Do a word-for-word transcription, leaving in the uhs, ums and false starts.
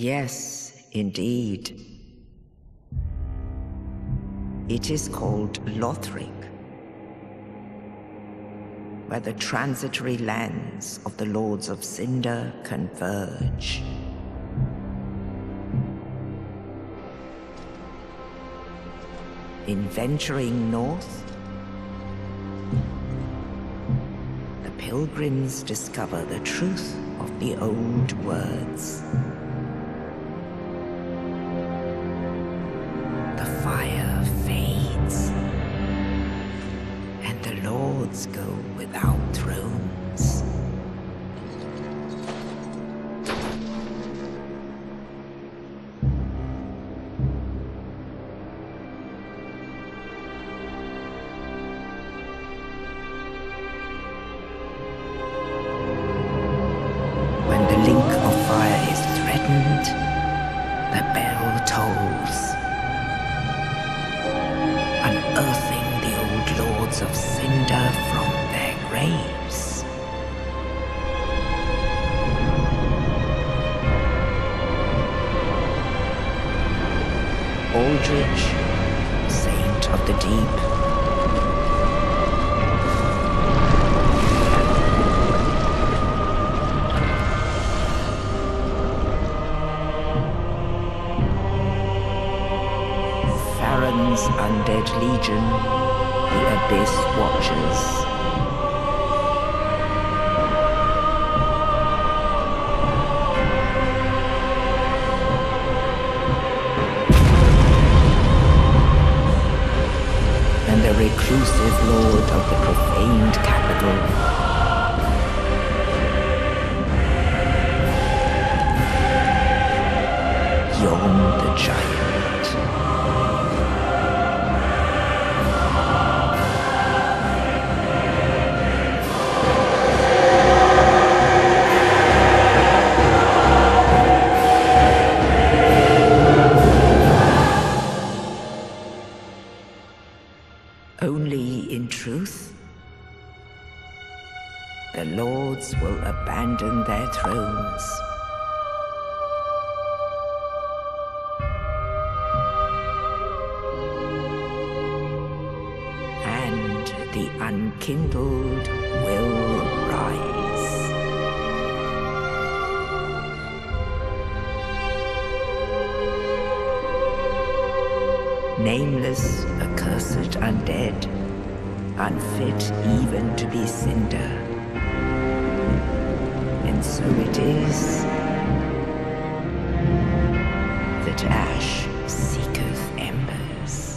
Yes, indeed. It is called Lothric, where the transitory lands of the Lords of Cinder converge. In venturing north, the pilgrims discover the truth of the old words. The fire fades, and the lords go without thrones. When the link of fire is threatened, the bell tolls, unearthing the old lords of Cinder from their graves. Aldrich, saint of the deep, Farron's undead legion, the Abyss Watchers. And the reclusive lord of the profaned capital. Yhorm the Giant. Only in truth, the lords will abandon their thrones. And the unkindled will rise. Nameless, accursed undead, unfit even to be Cinder. And so it is that ash seeketh embers.